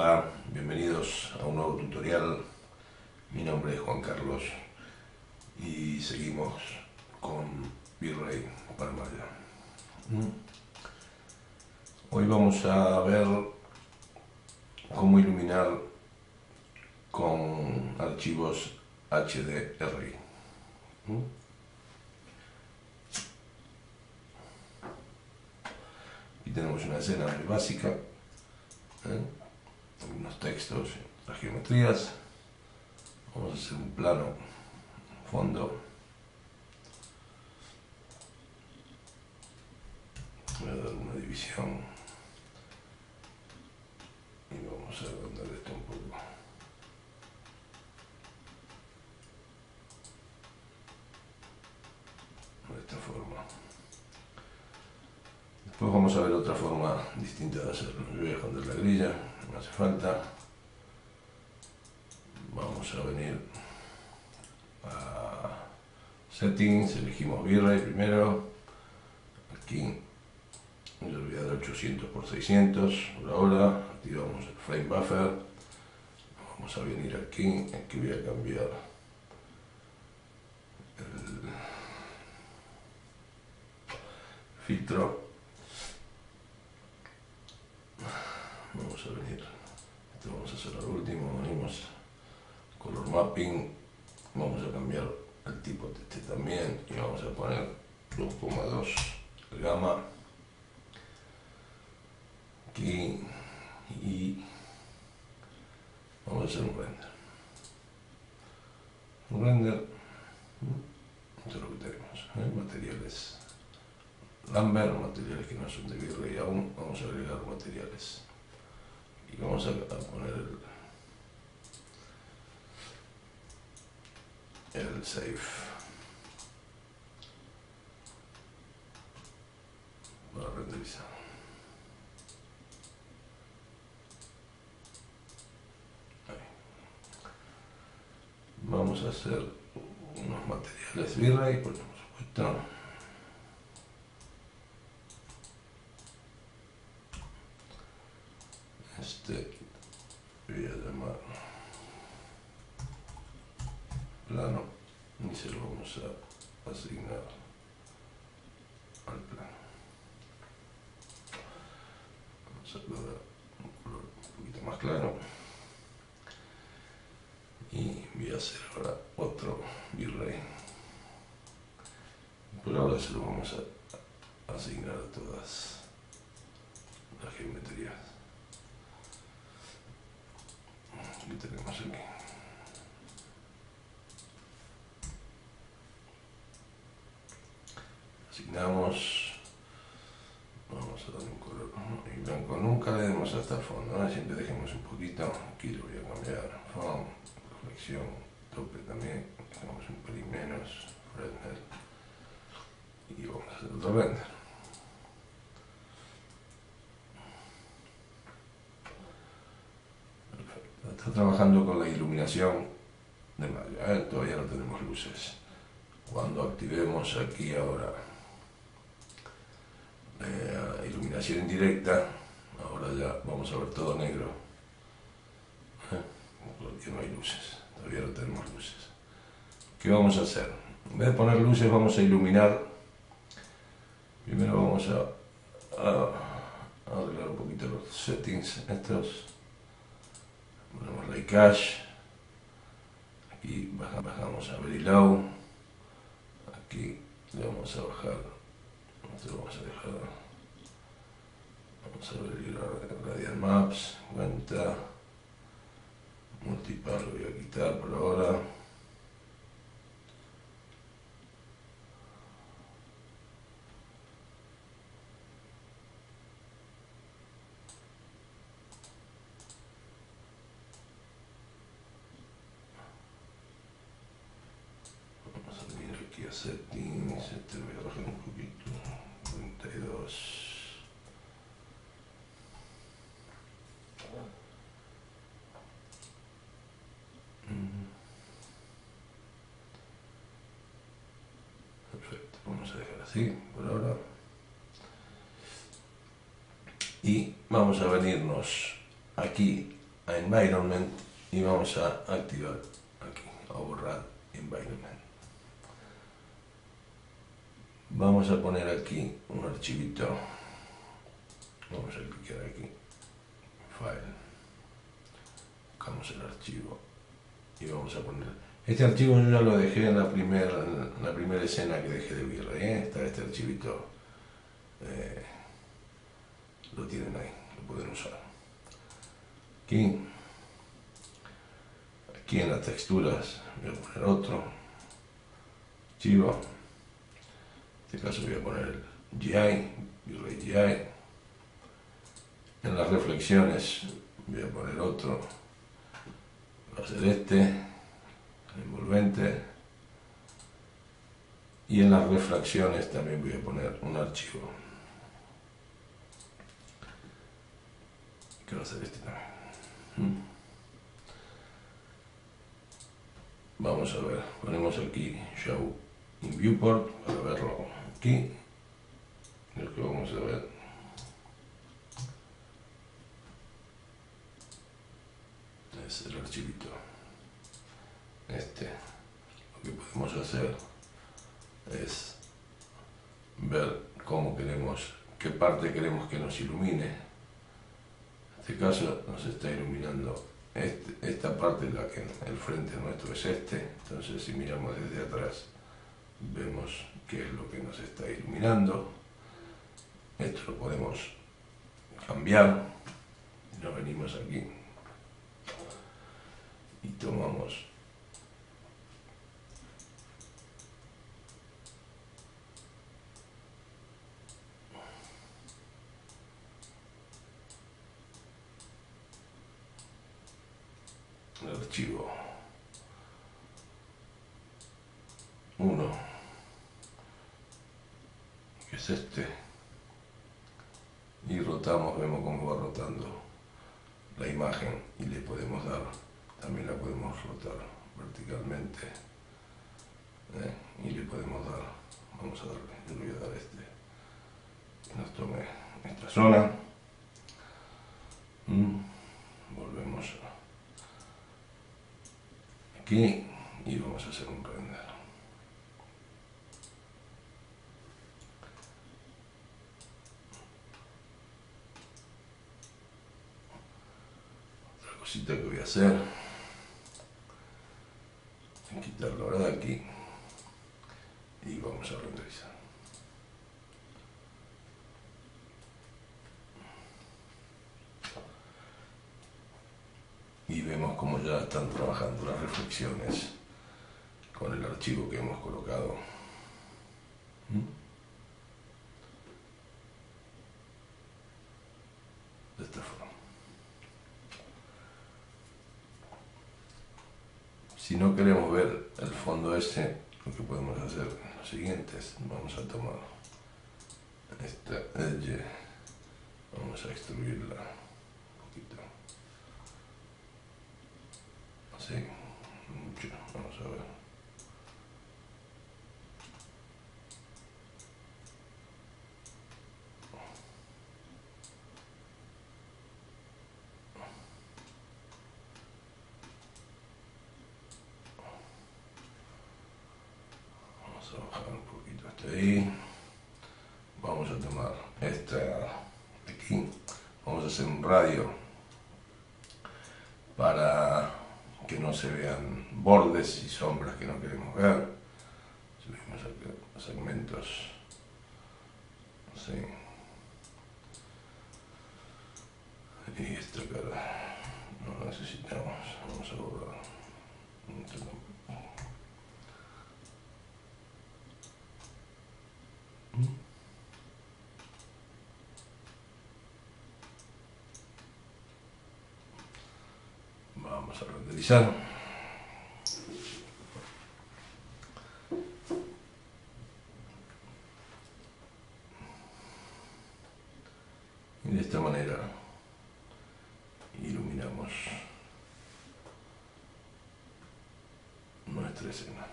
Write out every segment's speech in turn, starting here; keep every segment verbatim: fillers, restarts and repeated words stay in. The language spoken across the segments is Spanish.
Hola, bienvenidos a un nuevo tutorial. Mi nombre es Juan Carlos y seguimos con V-Ray para Maya. Hoy vamos a ver cómo iluminar con archivos H D R I. Aquí tenemos una escena muy básica, ¿eh? Unos textos, las geometrías. Vamos a hacer un plano, fondo. Voy a dar una división y vamos a agrandar esto un poco. De esta forma. Después vamos a ver otra forma distinta de hacerlo. Yo voy a esconder la grilla, no hace falta. Vamos a venir a Settings, elegimos V-Ray primero. Aquí yo le voy a dar ochocientos por seiscientos por ahora. Activamos el Frame Buffer. Vamos a venir aquí, aquí voy a cambiar el filtro. Vamos a venir, esto vamos a hacer al último, venimos color mapping, vamos a cambiar el tipo de este también y vamos a poner dos coma dos gamma aquí y vamos a hacer un render. Un render, esto es lo que tenemos, ¿eh? Materiales Lambert, materiales que no son de V-Ray aún, vamos a agregar materiales. Y vamos a, a poner el, el save para renderizar. Ahí. Vamos a hacer unos materiales V-Ray, por supuesto. Este voy a llamar plano y se lo vamos a asignar al plano. Vamos a dar un color un poquito más claro y voy a hacer ahora otro V-Ray. Por ahora se lo vamos a asignar a todas las geometrías que tenemos aquí. Asignamos, vamos a dar un color y blanco, nunca le demos hasta el fondo, ¿no? Siempre dejemos un poquito, aquí lo voy a cambiar, fondo, reflexión, tope también, dejamos un pelín menos, render, y vamos a hacer otro render. Está trabajando con la iluminación de Maya, ¿eh? Todavía no tenemos luces. Cuando activemos aquí ahora eh, iluminación indirecta, ahora ya vamos a ver todo negro, ¿eh? Porque no hay luces, todavía no tenemos luces. ¿Qué vamos a hacer? En vez de poner luces vamos a iluminar. Primero vamos a, a, a arreglar un poquito los settings estos. Ponemos Ray Cache, aquí bajamos a Very Low, aquí le vamos a bajar, esto lo vamos a dejar, vamos a abrir Radial Maps, cuenta, Multipar lo voy a quitar por ahora. Aquí a settings, este lo voy a bajar un poquito, cuarenta y dos. Perfecto, vamos a dejar así por ahora. Y vamos a venirnos aquí a Environment y vamos a activar aquí, a borrar Environment. Vamos a poner aquí un archivito, vamos a clicar aquí, File, buscamos el archivo y vamos a poner, este archivo yo ya lo dejé en la primera en la primera escena que dejé de Virrey, ¿eh? Está este archivito, eh, lo tienen ahí, lo pueden usar. Aquí, aquí en las texturas voy a poner otro archivo, en este caso voy a poner el G I, Virrey G I. En las reflexiones voy a poner otro, va a ser este, el envolvente, y en las refracciones también voy a poner un archivo, que va a ser este también. Vamos a ver, ponemos aquí Show in Viewport para verlo aquí, lo que vamos a ver. Es el archivito este. Lo que podemos hacer es ver cómo queremos, qué parte queremos que nos ilumine. En este caso nos está iluminando este, esta parte, la que el frente nuestro es este, entonces si miramos desde atrás vemos qué es lo que nos está iluminando. Esto lo podemos cambiar, nos venimos aquí y tomamos el archivo uno, que es este, y rotamos, vemos cómo va rotando la imagen y le podemos dar, también la podemos rotar verticalmente, ¿eh? Y le podemos dar, vamos a darle, yo le voy a dar este, que nos tome esta zona. Mm. Volvemos aquí y vamos a hacer un render. Otra cosita que voy a hacer, quitarlo ahora de aquí y vamos a renderizar. Y vemos cómo ya están trabajando las reflexiones con el archivo que hemos colocado. De esta forma. Si no queremos ver el fondo ese, lo que podemos hacer es lo siguiente, vamos a tomar esta edge, vamos a extruirla un poquito, así, mucho, vamos a ver. Vamos a bajar un poquito hasta ahí. Vamos a tomar esta de aquí, vamos a hacer un radio para que no se vean bordes y sombras que no queremos ver. Subimos acá los segmentos, así, y esta cara no necesitamos, vamos a borrar. Vamos a renderizar. Y de esta manera iluminamos nuestra escena.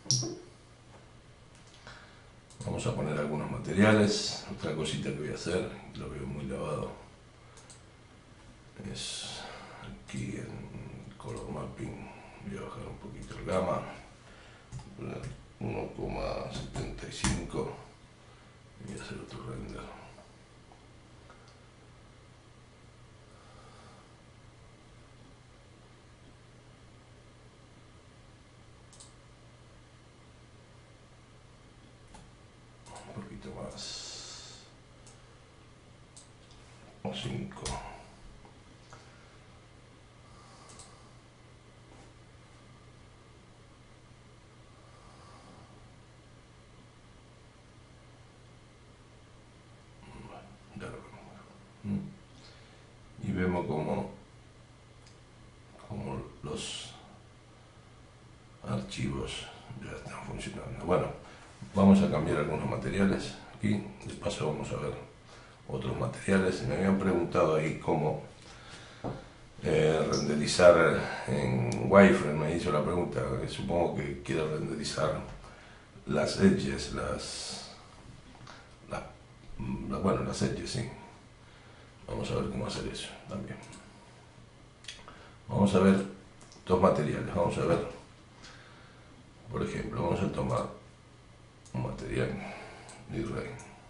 Vamos a poner algunos materiales. Otra cosita que voy a hacer, lo veo muy lavado, es aquí en Color Mapping voy a bajar un poquito el gamma, uno coma setenta y cinco y voy a hacer otro render. Un poquito más, o cinco. Y vemos como, como los archivos ya están funcionando. Bueno, vamos a cambiar algunos materiales aquí, de paso vamos a ver otros materiales. Me habían preguntado ahí cómo eh, renderizar en wireframe, me hizo la pregunta, supongo que quiere renderizar las edges, las, las, bueno, las edges, sí. Vamos a ver cómo hacer eso también. Vamos a ver dos materiales. Vamos a ver, por ejemplo, vamos a tomar un material V-Ray.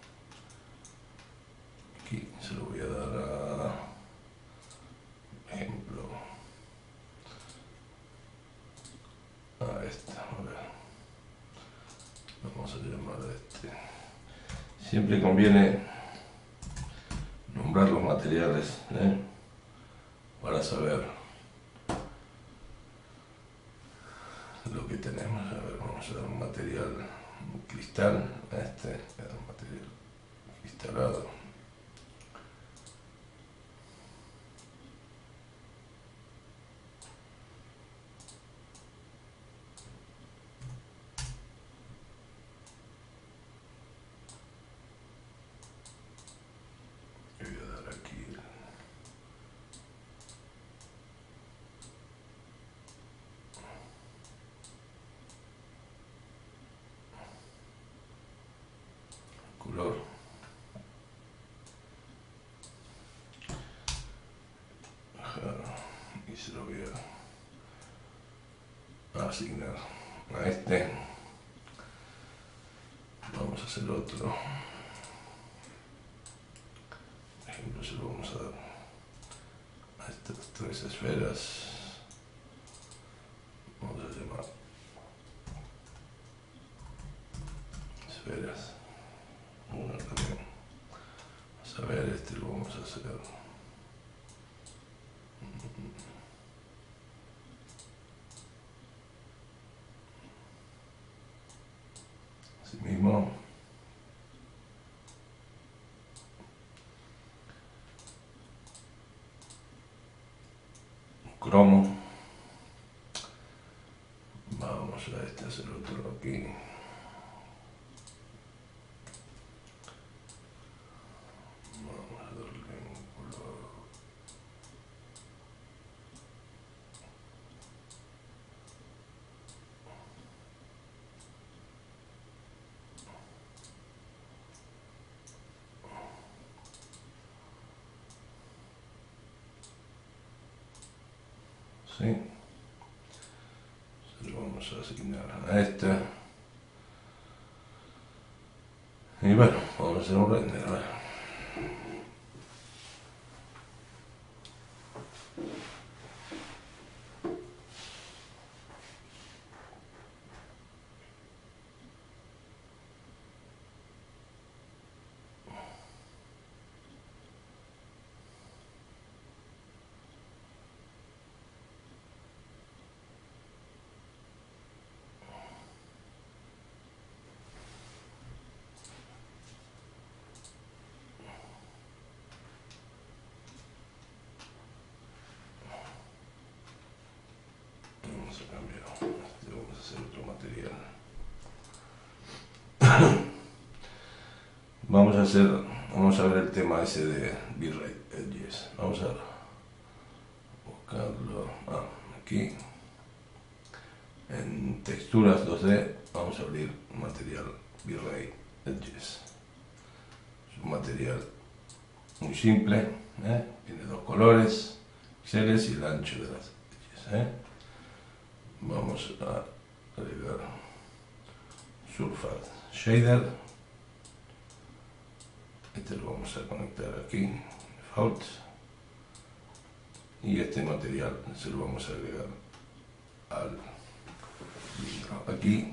Aquí se lo voy a dar a ejemplo a esta. A ver. Vamos a llamar a este. Siempre conviene nombrar los materiales, ¿eh? Para saber lo que tenemos. A ver, vamos a dar un material un cristal, este es un material cristalado. Y voy a dar aquí color. Y se lo voy a asignar a este. Vamos a hacer otro. Por ejemplo, se lo vamos a dar a estas tres esferas. Vamos a llamar esferas. Una también. Vamos a ver, este lo vamos a hacer. Así mismo. Cromo. Vamos a este hacer otro aquí. Vamos a darle un color. ¿Sí? Se lo vamos a asignar a esta. Y bueno, vamos a hacer un render. A ver. Vamos a cambiar. Este vamos a hacer otro material. Vamos a hacer, vamos a ver el tema ese de V-Ray Edges. Vamos a buscarlo ah, aquí en texturas dos D. Vamos a abrir material V-Ray Edges. Es un material muy simple, ¿eh? Tiene dos colores, píxeles y el ancho de las edges, ¿eh? Vamos a agregar Surface Shader. Este lo vamos a conectar aquí, Default, y este material se lo vamos a agregar al libro. Aquí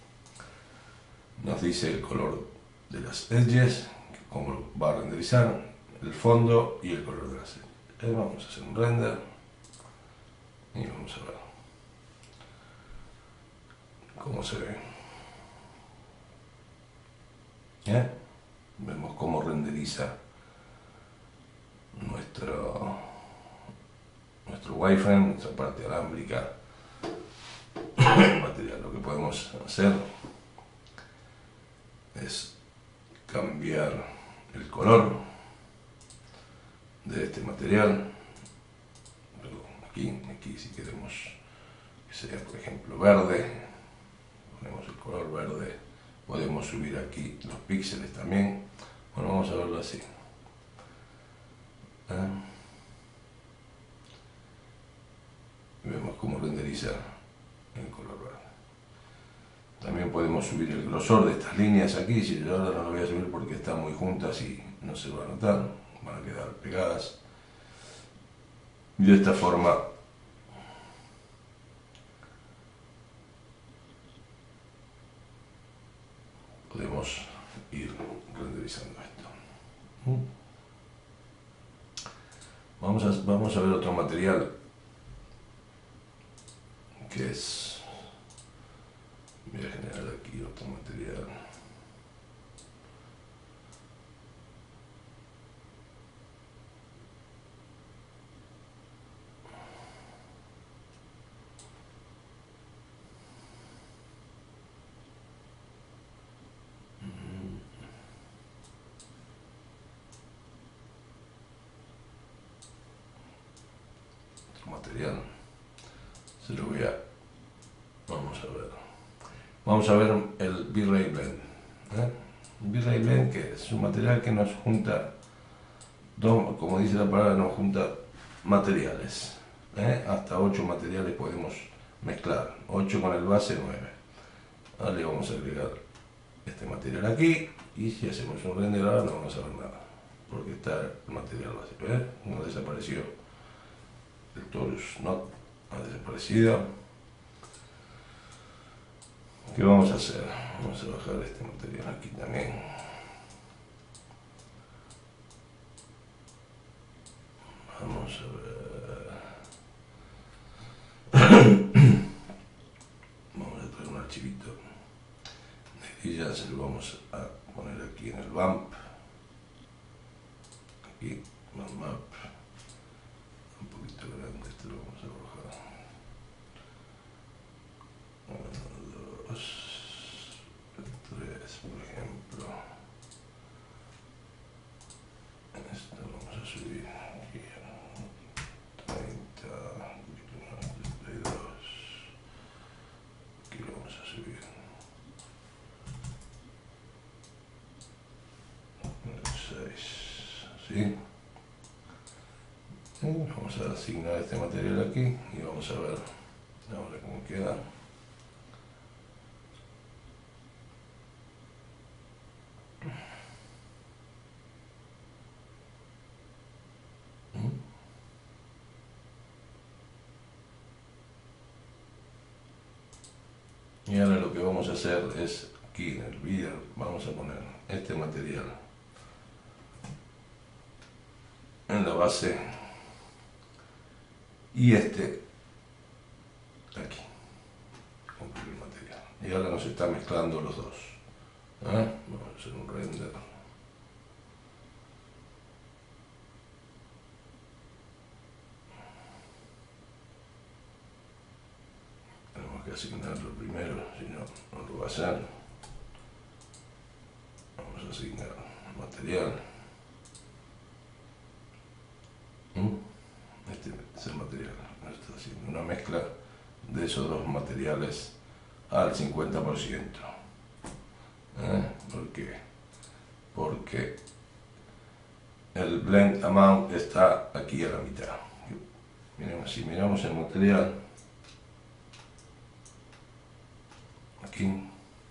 nos dice el color de las edges, cómo va a renderizar, el fondo y el color de las edges. Eh, vamos a hacer un render y vamos a ver cómo se ve. ¿Eh? Vemos cómo renderiza nuestro, nuestro wireframe, nuestra parte alámbrica, el material. Lo que podemos hacer es cambiar el color de este material. Perdón, aquí, aquí si queremos que sea por ejemplo verde, ponemos el color verde. Podemos subir aquí los píxeles también. Bueno, vamos a verlo así. ¿Eh? Vemos cómo renderiza el color verde. También podemos subir el grosor de estas líneas aquí. Si yo ahora no lo voy a subir porque están muy juntas y no se va a notar, van a quedar pegadas. Y de esta forma podemos ir renderizando esto. Vamos a, vamos a ver otro material que es, voy a generar aquí otro material. Material, se lo voy a, vamos a ver, vamos a ver el V-Ray Blend. ¿eh? El V-Ray Blend, que es un material que nos junta, dos, como dice la palabra, nos junta materiales, ¿eh? Hasta ocho materiales podemos mezclar, ocho con el base, nueve. Ahora le vamos a agregar este material aquí, y si hacemos un render ahora no vamos a ver nada, porque está el material básico, ¿eh? No desapareció. El torus no ha desaparecido. ¿Qué vamos a hacer? Vamos a bajar este material aquí también. Vamos a ver. Vamos a traer un archivito y ya se lo vamos a poner aquí en el bump. Aquí, bump map. Un poquito grande, esto lo vamos a bajar. Uno, dos, tres, por ejemplo. Esto lo vamos a subir aquí a treinta, treinta y dos. Aquí lo vamos a subir seis, ¿sí? Vamos a asignar este material aquí y vamos a ver ahora cómo queda. Y ahora lo que vamos a hacer es aquí en el vídeo vamos a poner este material en la base y este aquí, cumplir el material. Y ahora nos está mezclando los dos. ¿Eh? Vamos a hacer un render. Tenemos que asignarlo primero, si no, no lo va a hacer. Vamos a asignar material. Este es el material, está haciendo una mezcla de esos dos materiales al cincuenta por ciento. ¿Eh? ¿Por qué? Porque el blend amount está aquí a la mitad. si miramos el material, aquí,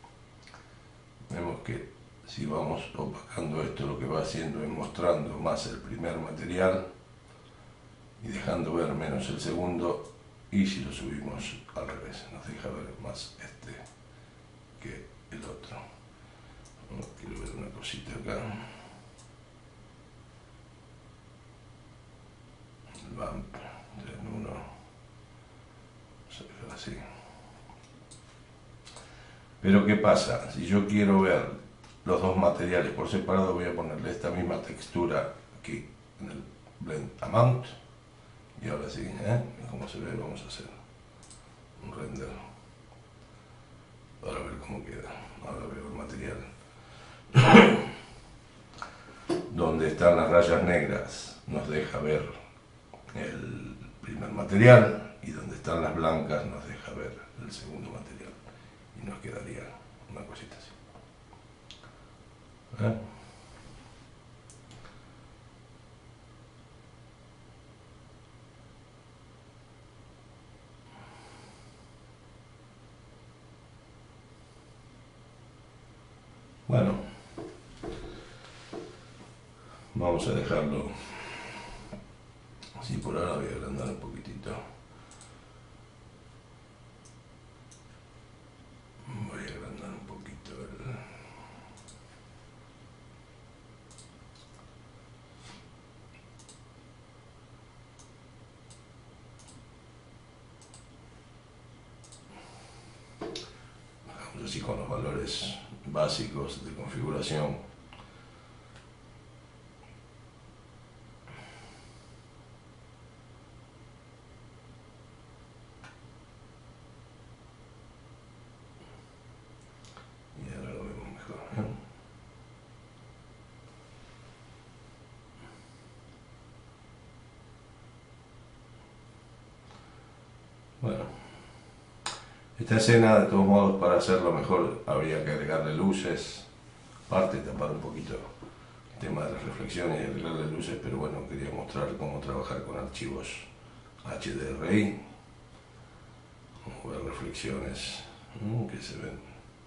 vemos que si vamos opacando esto, lo que va haciendo es mostrando más el primer material y dejando ver menos el segundo, y si lo subimos al revés, nos deja ver más este que el otro. Quiero ver una cosita acá. El bump en uno, vamos a dejar así. Pero ¿qué pasa? Si yo quiero ver los dos materiales por separado, voy a ponerle esta misma textura aquí en el Blend Amount. Y ahora sí, ¿eh? Como se ve, vamos a hacer un render. Para ver cómo queda. Ahora veo el material. Donde están las rayas negras nos deja ver el primer material, y donde están las blancas nos deja ver el segundo material. Y nos quedaría una cosita así. ¿Eh? Bueno, vamos a dejarlo así por ahora. Voy a agrandar un poquitito. Voy a agrandar un poquito el... Vamos así con los valores básicos de configuración. Y ahora lo vemos mejor, ¿eh? Bueno, esta escena, de todos modos, para hacerlo mejor habría que agregarle luces, aparte tapar un poquito el tema de las reflexiones y agregarle luces, pero bueno, quería mostrar cómo trabajar con archivos H D R I, cómo ver reflexiones ¿no? que se ven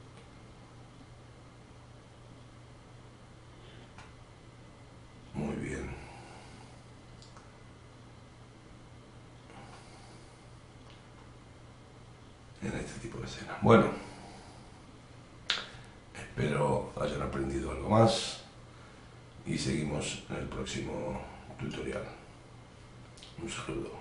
muy bien. En este tipo de escena. Bueno, espero hayan aprendido algo más y seguimos en el próximo tutorial. Un saludo.